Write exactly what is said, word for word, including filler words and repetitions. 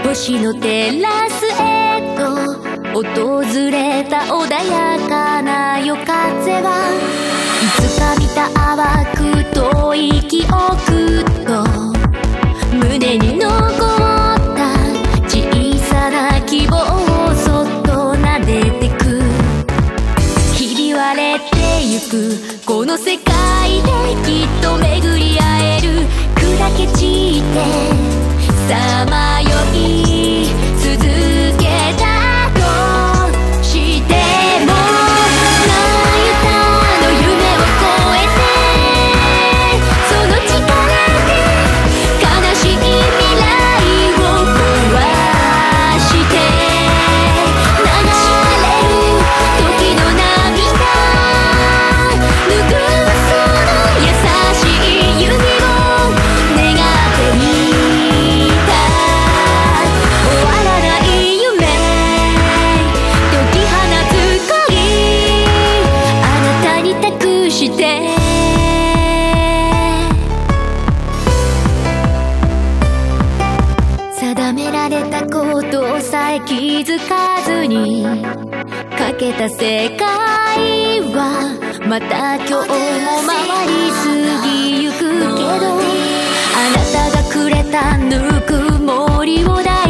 星のテラスへと訪れた穏やかな夜風はいつか見た淡く遠い記憶と胸に残った小さな希望をそっと撫でてくひび割れてゆくこの世界できっと巡り会える砕け散ってさまよい続けたとしても泣いたの夢を超えてその力で悲しい未来を壊して流れる時の涙拭うその優しい指を願っていた終わらない夢解き放つ恋あなたに託して定められたことさえ気づかずにかけた世界はまた今日も回り過ぎゆくけどあなたがくれたぬくもりを抱い